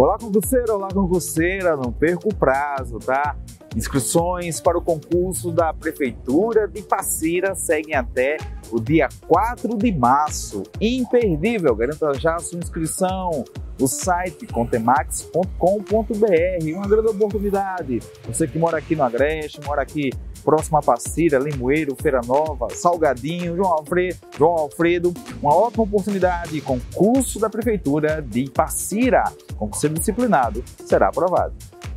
olá concurseira, não perca o prazo, tá? Inscrições para o concurso da Prefeitura de Passira seguem até o dia 4 de março. Imperdível, garanta já a sua inscrição. O site contemax.com.br, uma grande oportunidade. Você que mora aqui no Agreste, mora aqui próximo a Passira, Limoeiro, Feira Nova, Salgadinho, João Alfredo, uma ótima oportunidade. Concurso da Prefeitura de Passira. Concurso disciplinado será aprovado.